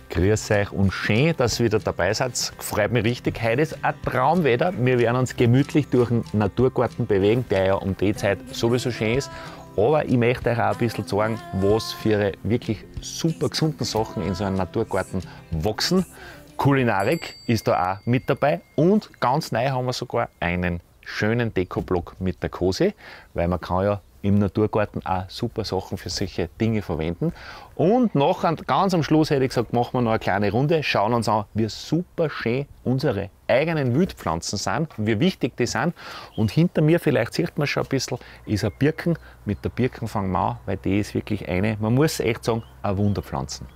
Grüß euch und schön, dass ihr wieder dabei seid. Freut mich richtig. Heute ist ein Traumwetter. Wir werden uns gemütlich durch den Naturgarten bewegen, der ja um die Zeit sowieso schön ist. Aber ich möchte euch auch ein bisschen sagen, was für wirklich super gesunde Sachen in so einem Naturgarten wachsen. Kulinarik ist da auch mit dabei und ganz neu haben wir sogar einen schönen Dekoblock mit der Kose, weil man kann ja im Naturgarten auch super Sachen für solche Dinge verwenden. Und nachher, ganz am Schluss hätte ich gesagt, machen wir noch eine kleine Runde, schauen uns an, wie super schön unsere eigenen Wildpflanzen sind, wie wichtig die sind. Und hinter mir, vielleicht sieht man schon ein bisschen, ist eine Birken. Mit der Birken fangen wir an, weil die ist wirklich eine, man muss echt sagen, eine Wunderpflanze.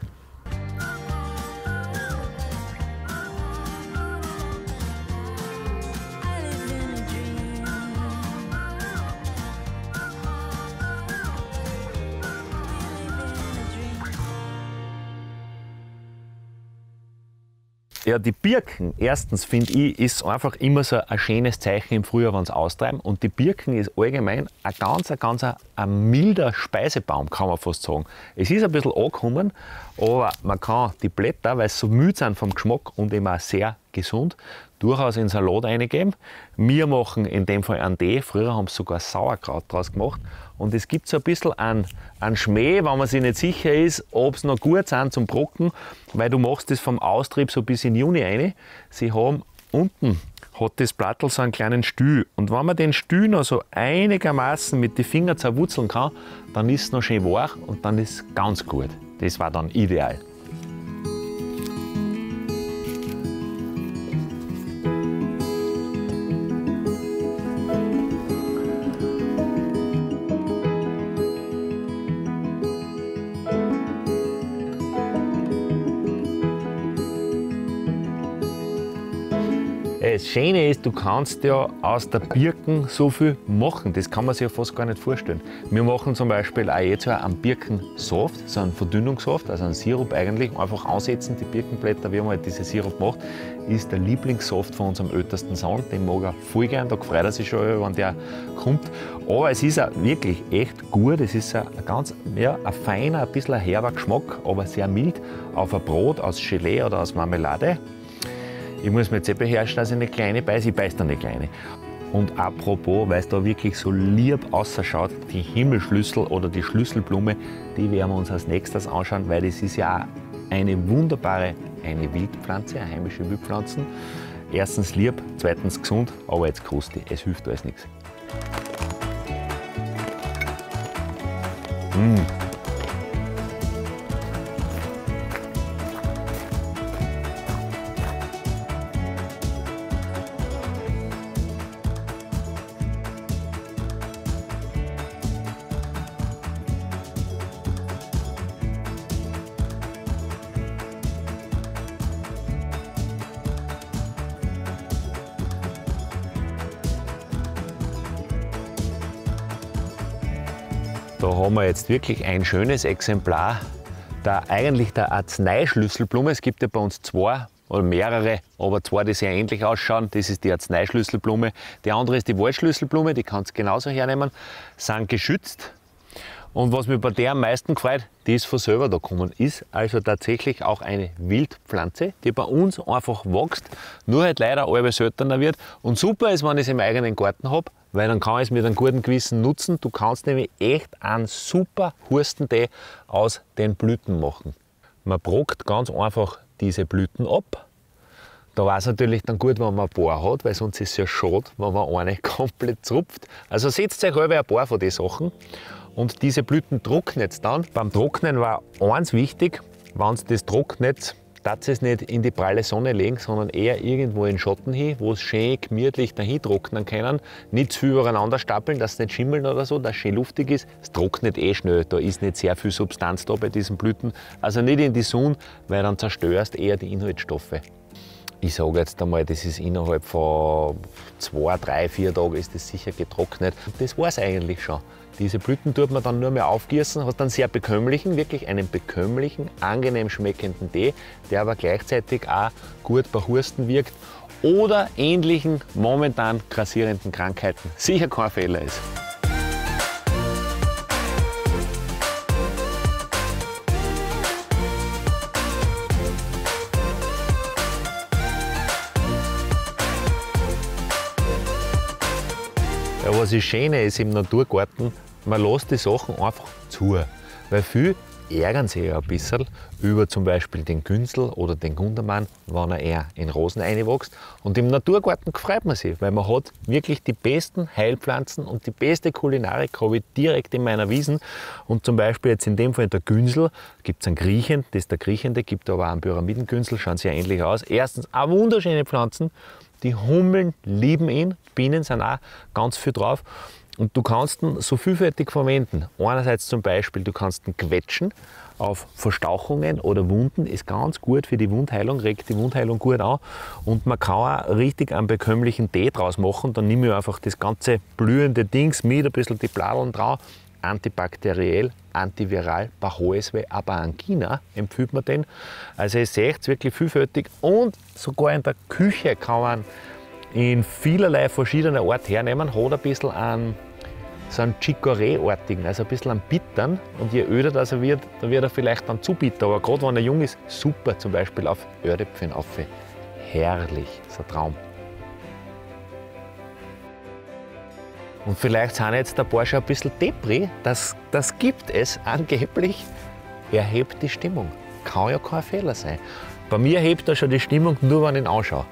Ja, die Birken, erstens finde ich, ist einfach immer so ein schönes Zeichen im Frühjahr, wenn sie austreiben. Und die Birken ist allgemein ein milder Speisebaum, kann man fast sagen. Es ist ein bisschen angekommen, aber man kann die Blätter, weil sie so müde sind vom Geschmack und eben auch sehr gesund, durchaus in Salat reingeben. Wir machen in dem Fall einen Tee. Früher haben sie sogar Sauerkraut draus gemacht. Und es gibt so ein bisschen einen Schmäh, wenn man sich nicht sicher ist, ob sie noch gut sind zum Brocken, weil du machst das vom Austrieb so bis in Juni rein. Sie haben unten, hat das Blattl so einen kleinen Stiel. Und wenn man den Stiel noch so einigermaßen mit den Fingern zerwurzeln kann, dann ist es noch schön weich und dann ist es ganz gut. Das war dann ideal. Das Schöne ist, du kannst ja aus der Birken so viel machen. Das kann man sich ja fast gar nicht vorstellen. Wir machen zum Beispiel auch jetzt einen Birkensaft, so einen Verdünnungssaft, also einen Sirup eigentlich. Einfach ansetzen, die Birkenblätter, wie man halt diesen Sirup macht, ist der Lieblingssaft von unserem ältesten Sohn. Den mag er voll gern, da freut er sich schon, wenn der kommt. Aber es ist auch wirklich echt gut. Es ist ein feiner, ein bisschen ein herber Geschmack, aber sehr mild. Auf ein Brot aus Gelee oder aus Marmelade. Ich muss mir jetzt beherrschen, dass ich eine kleine beiße. Ich beiße da eine kleine. Und apropos, weil es da wirklich so lieb ausschaut, die Himmelschlüssel oder die Schlüsselblume, die werden wir uns als nächstes anschauen, weil das ist ja auch eine wunderbare, eine Wildpflanze, eine heimische Wildpflanze. Erstens lieb, zweitens gesund, aber jetzt kostet es hilft alles nichts. Da haben wir jetzt wirklich ein schönes Exemplar der Arzneischlüsselblume. Es gibt ja bei uns zwei oder mehrere, aber zwei, die sehr ähnlich ausschauen. Das ist die Arzneischlüsselblume. Die andere ist die Waldschlüsselblume, die kannst du genauso hernehmen. Sind geschützt. Und was mich bei der am meisten gefreut, die ist von selber da gekommen. Ist also tatsächlich auch eine Wildpflanze, die bei uns einfach wächst, nur halt leider allweil seltener wird. Und super ist, wenn ich es im eigenen Garten habe, weil dann kann ich es mit einem guten Gewissen nutzen. Du kannst nämlich echt einen super Hurstentee aus den Blüten machen. Man brockt ganz einfach diese Blüten ab. Da war es natürlich dann gut, wenn man ein paar hat, weil sonst ist es ja schade, wenn man eine komplett zrupft. Also setzt euch ein paar von den Sachen. Und diese Blüten trocknet es dann. Beim Trocknen war eins wichtig, wenn es das trocknet, darf es nicht in die pralle Sonne legen, sondern eher irgendwo in den Schatten hin, wo es schön gemütlich dahin trocknen können. Nicht zu viel übereinander stapeln, dass es nicht schimmeln oder so, dass es schön luftig ist. Es trocknet eh schnell, da ist nicht sehr viel Substanz da bei diesen Blüten. Also nicht in die Sonne, weil dann zerstörst eher die Inhaltsstoffe. Ich sage jetzt einmal, das ist innerhalb von 2, 3, 4 Tagen ist das sicher getrocknet. Das war es eigentlich schon. Diese Blüten tut man dann nur mehr aufgießen, hat dann sehr bekömmlichen, wirklich einen bekömmlichen, angenehm schmeckenden Tee, der aber gleichzeitig auch gut bei Husten wirkt oder ähnlichen momentan grassierenden Krankheiten sicher kein Fehler ist. was das Schöne ist im Naturgarten, man lässt die Sachen einfach zu. Weil viele ärgern sich ja ein bisschen über zum Beispiel den Günzel oder den Gundermann, wenn er eher in Rosen reinwächst. Und im Naturgarten freut man sich, weil man hat wirklich die besten Heilpflanzen und die beste Kulinarik habe ich direkt in meiner Wiesen. Und zum Beispiel jetzt in dem Fall der Günzel, gibt es einen Griechen, das ist der Kriechende, gibt aber auch einen Pyramidengünzel, schauen sehr ähnlich aus. Erstens auch wunderschöne Pflanzen, die Hummeln lieben ihn, Bienen sind auch ganz viel drauf. Und du kannst ihn so vielfältig verwenden. Einerseits zum Beispiel, du kannst ihn quetschen auf Verstauchungen oder Wunden, ist ganz gut für die Wundheilung, regt die Wundheilung gut an. Und man kann auch richtig einen bekömmlichen Tee draus machen. Dann nehme ich einfach das ganze blühende Dings mit, ein bisschen die Bladeln drauf. Antibakteriell, antiviral, bei Halsweh, aber Angina empfiehlt man den. Also ihr seht es wirklich vielfältig und sogar in der Küche kann man in vielerlei verschiedene Art hernehmen, hat ein bisschen so einen Chicorée-artigen, also ein bisschen einen Bittern. Und je öder das er wird, dann wird er vielleicht dann zu bitter. Aber gerade wenn er jung ist, super, zum Beispiel auf Ördäpfeln auf. Herrlich, so ein Traum. Und vielleicht sind jetzt ein paar schon ein bisschen Depri, das gibt es angeblich, erhebt die Stimmung. Kann ja kein Fehler sein. Bei mir hebt er schon die Stimmung, nur wenn ich ihn anschaue.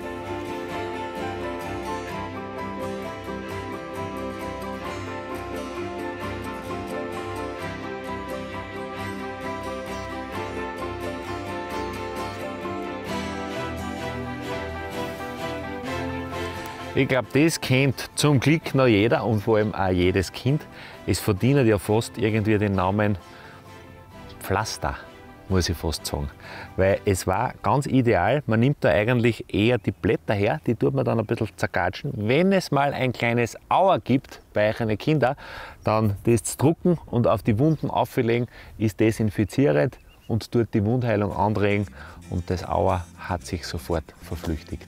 Ich glaube, das kennt zum Glück noch jeder und vor allem auch jedes Kind. Es verdient ja fast irgendwie den Namen Pflaster, muss ich fast sagen. Weil es war ganz ideal, man nimmt da eigentlich eher die Blätter her, die tut man dann ein bisschen zergatschen. Wenn es mal ein kleines Auer gibt bei euren Kindern, dann das drucken und auf die Wunden auflegen, ist desinfizierend und tut die Wundheilung anregen und das Auer hat sich sofort verflüchtigt.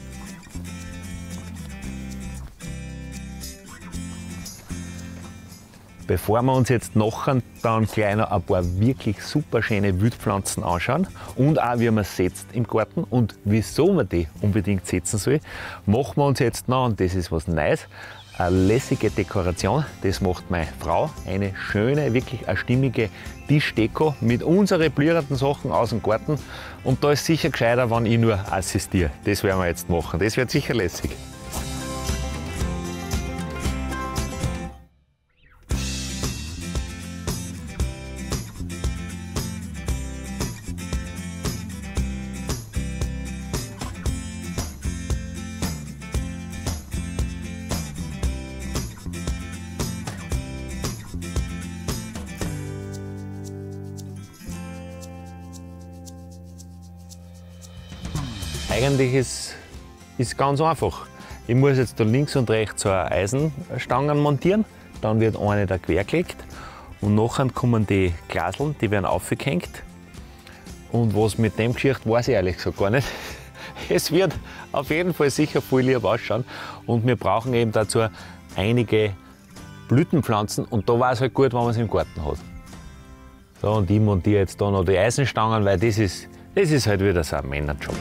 Bevor wir uns jetzt nachher dann gleich noch ein paar wirklich super schöne Wildpflanzen anschauen und auch wie man es setzt im Garten und wieso man die unbedingt setzen soll, machen wir uns jetzt noch, und das ist was Neues, eine lässige Dekoration. Das macht meine Frau, eine schöne, wirklich eine stimmige Tischdeko mit unseren blühenden Sachen aus dem Garten. Und da ist sicher gescheiter, wenn ich nur assistiere. Das werden wir jetzt machen, das wird sicher lässig. Eigentlich ist ganz einfach. Ich muss jetzt da links und rechts so eine Eisenstangen montieren, dann wird eine da quer gelegt und nachher kommen die Glaseln, die werden aufgehängt. Und was mit dem Geschichte weiß ich ehrlich gesagt gar nicht. Es wird auf jeden Fall sicher viel lieb ausschauen und wir brauchen eben dazu einige Blütenpflanzen und da war es halt gut, wenn man es im Garten hat. So, und ich montiere jetzt da noch die Eisenstangen, weil das ist halt wieder so ein Männerjob.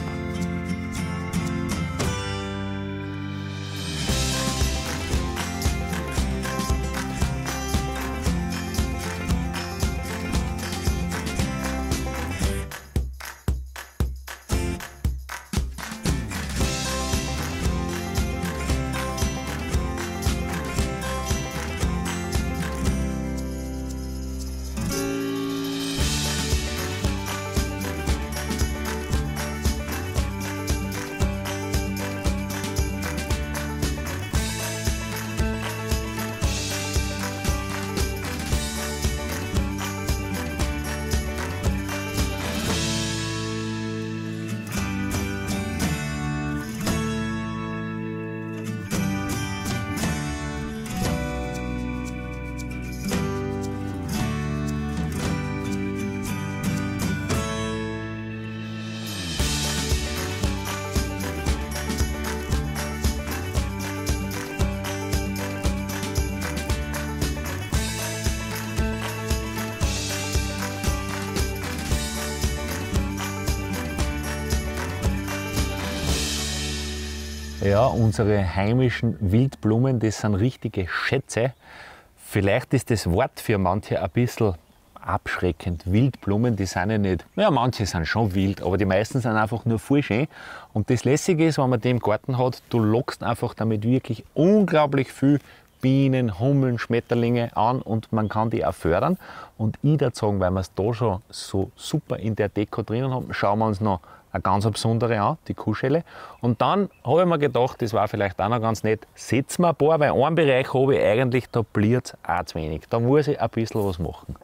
Ja, unsere heimischen Wildblumen, das sind richtige Schätze. Vielleicht ist das Wort für manche ein bisschen abschreckend. Wildblumen, die sind ja nicht, ja, manche sind schon wild, aber die meisten sind einfach nur voll schön. Und das Lässige ist, wenn man die im Garten hat, du lockst einfach damit wirklich unglaublich viel Bienen, Hummeln, Schmetterlinge an und man kann die auch fördern. Und ich würde sagen, weil wir es da schon so super in der Deko drinnen haben, schauen wir uns noch eine ganz besondere an, die Kuhschelle. Und dann habe ich mir gedacht, das war vielleicht auch noch ganz nett, setzen wir ein paar, weil einen Bereich habe ich eigentlich, da bliert es auch zu wenig. Da muss ich ein bisschen was machen.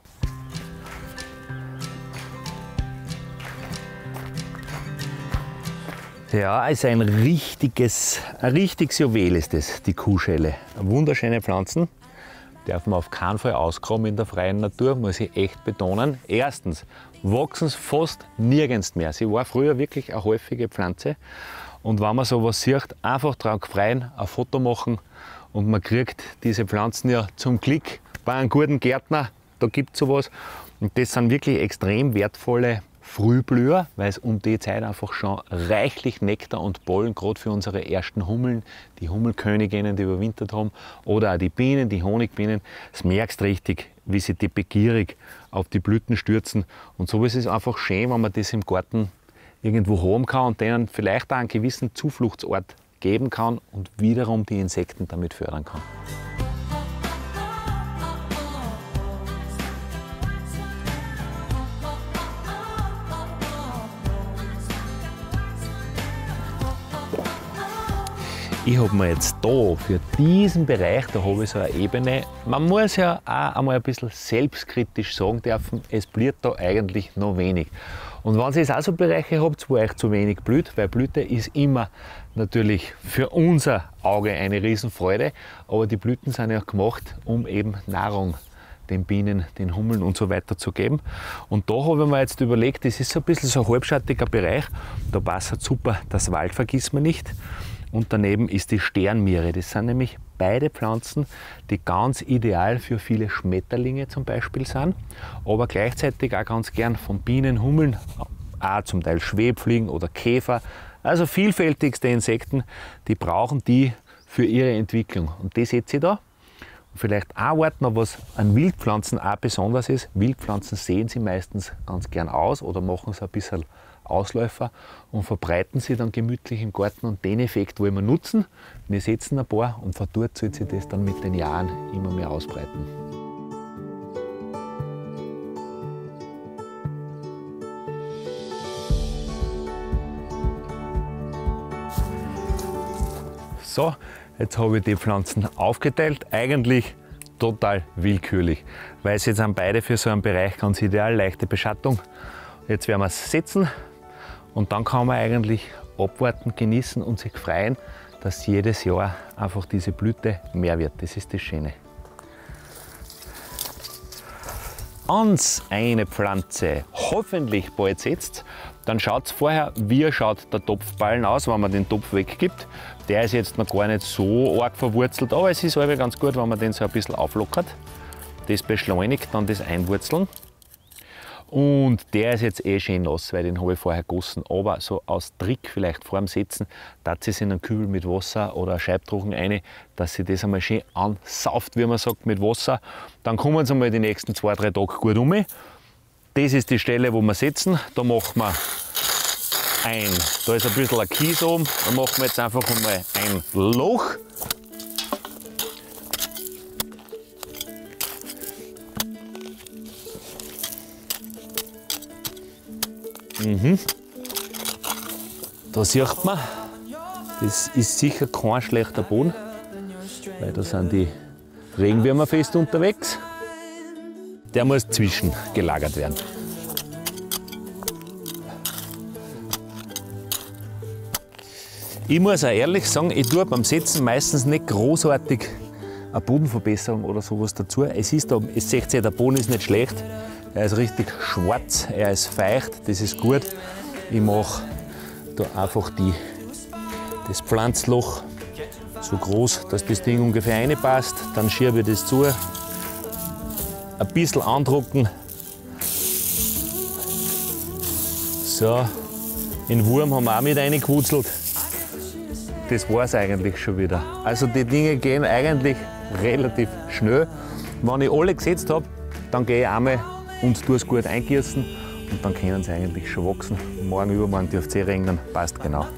Ja, ist ein richtiges Juwel ist das, die Kuhschelle. Wunderschöne Pflanzen, darf man auf keinen Fall ausgraben in der freien Natur, muss ich echt betonen. Erstens, wachsen sie fast nirgends mehr. Sie war früher wirklich eine häufige Pflanze. Und wenn man sowas sieht, einfach drauf freien, ein Foto machen und man kriegt diese Pflanzen ja zum Glück bei einem guten Gärtner, da gibt es sowas. Und das sind wirklich extrem wertvolle Frühblüher, weil es um die Zeit einfach schon reichlich Nektar und Pollen, gerade für unsere ersten Hummeln, die Hummelköniginnen, die überwintert haben, oder auch die Bienen, die Honigbienen, das merkst richtig, wie sie die begierig auf die Blüten stürzen. Und so ist es einfach schön, wenn man das im Garten irgendwo haben kann und denen vielleicht auch einen gewissen Zufluchtsort geben kann und wiederum die Insekten damit fördern kann. Ich habe mir jetzt da für diesen Bereich, da habe ich so eine Ebene, man muss ja auch einmal ein bisschen selbstkritisch sagen dürfen, es blüht da eigentlich noch wenig. Und wenn ihr jetzt auch so Bereiche habt, wo euch zu wenig blüht, weil Blüte ist immer natürlich für unser Auge eine Riesenfreude, aber die Blüten sind ja gemacht, um eben Nahrung den Bienen, den Hummeln und so weiter zu geben. Und da habe ich mir jetzt überlegt, das ist so ein bisschen so ein halbschattiger Bereich, da passt super das Waldvergissmeinnicht. Und daneben ist die Sternmiere. Das sind nämlich beide Pflanzen, die ganz ideal für viele Schmetterlinge zum Beispiel sind, aber gleichzeitig auch ganz gern von Bienen, Hummeln, auch zum Teil Schwebfliegen oder Käfer. Also vielfältigste Insekten, die brauchen die für ihre Entwicklung. Und das seht ihr da. Und vielleicht ein Wort noch, was an Wildpflanzen auch besonders ist. Wildpflanzen sehen sie meistens ganz gern aus oder machen sie ein bisschen Ausläufer und verbreiten sie dann gemütlich im Garten, und den Effekt wollen wir nutzen. Wir setzen ein paar und von dort soll sich das dann mit den Jahren immer mehr ausbreiten. So, jetzt habe ich die Pflanzen aufgeteilt, eigentlich total willkürlich, weil sie jetzt sind beide für so einen Bereich ganz ideal, leichte Beschattung. Jetzt werden wir es setzen. Und dann kann man eigentlich abwarten, genießen und sich freuen, dass jedes Jahr einfach diese Blüte mehr wird. Das ist das Schöne. Ans eine Pflanze hoffentlich bald setzt, dann schaut es vorher, wie schaut der Topfballen aus, wenn man den Topf weggibt. Der ist jetzt noch gar nicht so arg verwurzelt, aber es ist aber ganz gut, wenn man den so ein bisschen auflockert. Das beschleunigt dann das Einwurzeln. Und der ist jetzt eh schön nass, weil den habe ich vorher gegossen. Aber so aus Trick vielleicht vor dem Setzen, dass sie es in einen Kübel mit Wasser oder Scheibtrochen rein, dass sie das einmal schön ansauft, wie man sagt, mit Wasser. Dann kommen sie einmal die nächsten 2-3 Tage gut um. Das ist die Stelle, wo wir setzen. Da machen wir da ist ein bisschen ein Kies oben, da machen wir jetzt einfach einmal ein Loch. Da sieht man, das ist sicher kein schlechter Boden, weil da sind die Regenwürmer fest unterwegs. Der muss zwischengelagert werden. Ich muss auch ehrlich sagen, ich tue beim Setzen meistens nicht großartig eine Bodenverbesserung oder sowas dazu. Es ist da, es seht ihr, der Boden ist nicht schlecht. Er ist richtig schwarz, er ist feucht, das ist gut. Ich mache da einfach das Pflanzloch so groß, dass das Ding ungefähr reinpasst. Dann schiebe ich das zu, ein bisschen andrucken. So, den Wurm haben wir auch mit reingewurzelt. das war es eigentlich schon wieder. Also die Dinge gehen eigentlich relativ schnell. Wenn ich alle gesetzt habe, dann gehe ich einmal und tue es gut eingießen und dann können sie eigentlich schon wachsen. Morgen, übermorgen dürfte es regnen, passt genau.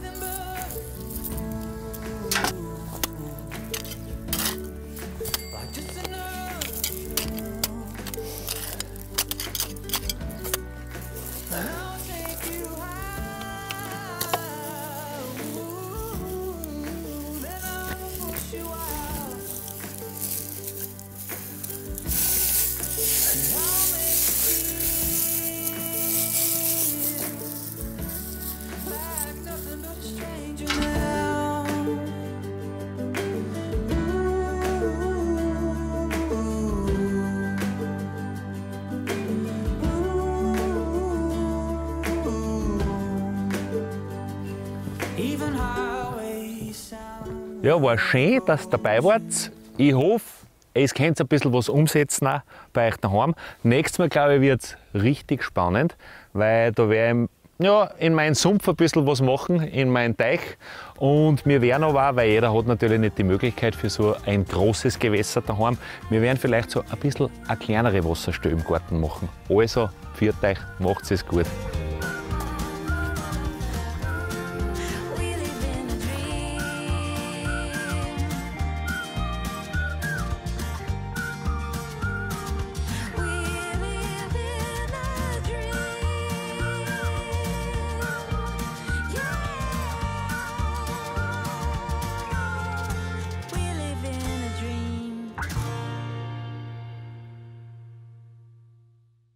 Ja, war schön, dass ihr dabei wart. Ich hoffe, ihr könnt ein bisschen was umsetzen auch bei euch daheim. Nächstes Mal, glaube ich, wird es richtig spannend, weil da werde ich in meinen Sumpf ein bisschen was machen, in meinen Teich. Und wir werden aber auch, weil jeder hat natürlich nicht die Möglichkeit für so ein großes Gewässer daheim, wir werden vielleicht so ein bisschen eine kleinere Wasserstelle im Garten machen. Also, pfiat euch, macht es gut.